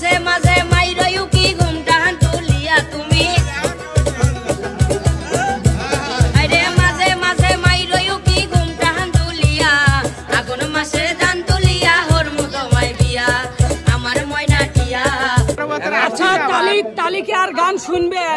মাঝে মাঝে মাইরয়ু কি ঘুমটা তুলিয়া তুমি আরে মাঝে মাঝে মাইরয়ু কি ঘুমটা তুলিয়া আগুন মাসের ধান তুলিয়া হরমু তোমায় বিয়া আমার ময়না টিয়া। আচ্ছা তালি কি আর গান শুনবেন?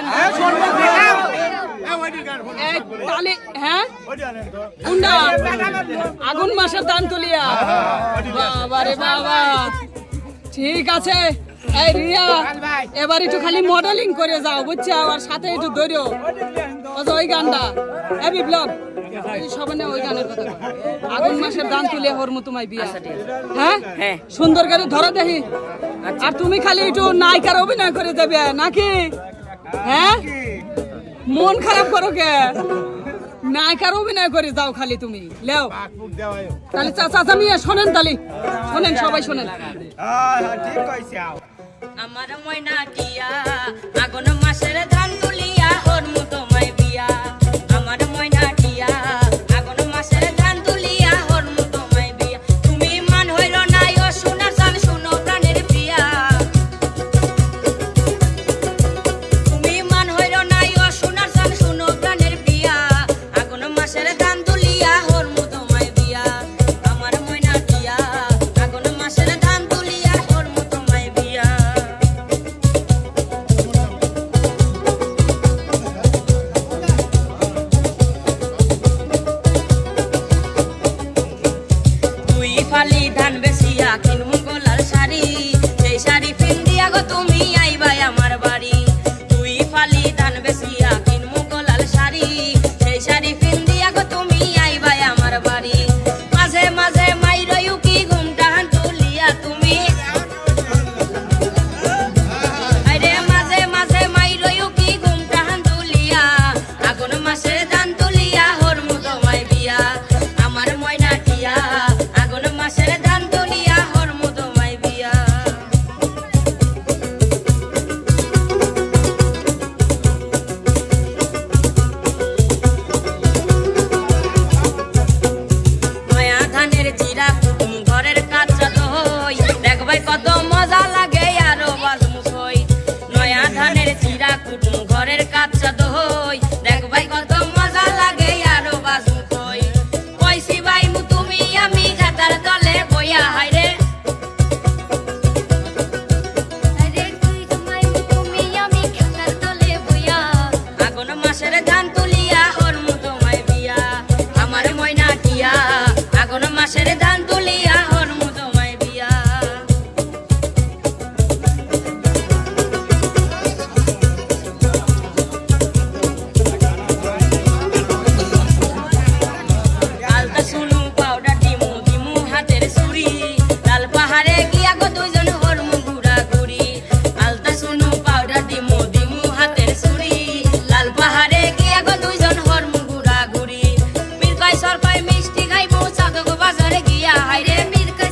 আগুন মাসের দান তুলিয়া বাবা রে বাবা। ঠিক আছে এই রিয়া এবার একটু খালি মডেলিং করে যাও বুঝছো, আর সাথে একটু ধরো ওই গানটা এ বিপ্লব সবাই ওই গানের কথা আগুন মাসের দান তুলে হরমু তোমায় বিয়া। হ্যাঁ হ্যাঁ সুন্দর করে ধরো দেখি। আর তুমি খালি একটু নায়িকার অভিনয় করে যাবে নাকি? হ্যাঁ মন খারাপ করো কে? নায়িকার অভিনয় করে যাও খালি তুমি লেও তাহলে চাচা মিয়া শোনেন, তাহলে শোনেন সবাই শোনেন। আমার ময়না টিয়া আগুন মাসের ধান তুলিয়া হরমু তোমায় বিয়া আমার ময়না টিয়া আগুন মাসের ধান তুলিয়া হরমু তোমায় বিয়া। তুমি মান হইল নাই ও সোনার চাল শুনো প্রাণের প্রিয়া তুমি মান হইল নাই ও সোনার চাল শুনো প্রাণের প্রিয়া আগুন মাসের ধান তুলিয়া হরমু তোমায় বিয়া আমার ময়না টিয়া আগুন মাসের ধান তুলিয়া হরমু তোমায় বিয়া। দুই ফালি ধান বেচিয়া কিনমু গোলার শাড়ি সেই শাড়ি পিন্দিয়া গো তুমি আইবাই আমার বাড়ি। দুই ফালি ধান বেচিয়া কিনমু গোলার শাড়ি সেই শাড়ি পিন্দিয়া গো তুমি আইবাই আমার বাড়ি। মাঝে মাঝে মাইরয়ু কি ঘুমটা তুলিয়া তুমি আরে মাঝে মাঝে মাইরয়ু কি ঘুমটা তুলিয়া আগুন মাসের ধান তুলিয়া হরমু তোমায় বিয়া আমার ময়না টিয়া আগুন মাসের ধান তুলিয়া হরমু তোমায় বিয়া। নয়া ধানের জিরা কুটুম ঘরের কাঁচা দই দেখবাই কত মজা লাগে আরো বাজমু কই। নয়া ধানের জিরা কুটুম ঘরের কাঁচা দই দেখবাই কত মজা লাগে আরো বাজমু কই। কইছি ভাই মু তুমি আমি খাতার তলে বইয়া হাইরে আগুন মাসের ধান তুলিয়া হরমু তোমায় বিয়া আমার ময়না টিয়া আগুন মাসের ধান তুলিয়া হরমু তোমায় বিয়া। আলতা শুনু পাউডার দিমু দিমু হাতের ছুরি লাল পাহাড়ে গিয়া গো দুইজন হরমু ঘুরা ঘুরি। আলতা শুনু পাউডার দিমু দিমু হাতের ছুরি লাল পাহাড়ে গিয়া গো দুইজন হরমু ঘুরা ঘুরি। মিরকাই সরকাই মিষ্টি খাইবো চাঁদক বাজারে গিয়া হাইরে মিরকাই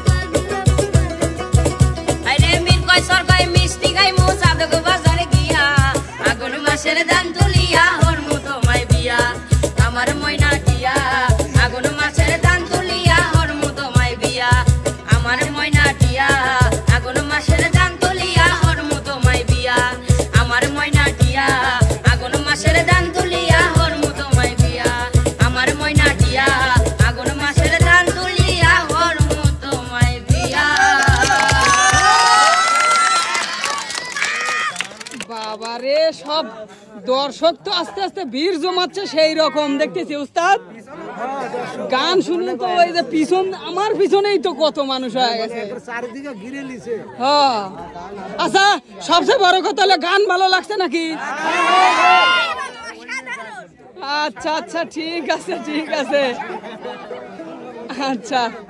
সরকাই মিষ্টি খাইবো চাঁদক বাজারে গিয়া আগুন মাসের ধান তুলিয়া হরমু তোমায় বিয়া আমার ময়না টিয়া আগুন মাসের ধান তুলিয়া হরমু তোমায় বিয়া আমার ময়না টিয়া আগুন মাসের ধান তুলিয়া হরমু তোমায় বিয়া আমার ময়না টিয়া আগুন মাসের ধান তুলিয়া হরমু তোমায় বিয়া আমার ময়না টিয়া আগুন মাসের ধান তুলিয়া হরমু তোমায় বিয়া। বাবারে সব দর্শক তো আস্তে আস্তে ভিড় জমাচ্ছে সেই রকম দেখতেছি উস্তাদ। গান শুনলে তো ওই যে পিছন আমার পিছনেই তো কত মানুষ হয়ে গেছে চারিদিকে ঘিরে লিছে। হ্যাঁ আচ্ছা সবচেয়ে বড় কথা হলো গান ভালো লাগছে নাকি? আচ্ছা আচ্ছা ঠিক আছে ঠিক আছে আচ্ছা।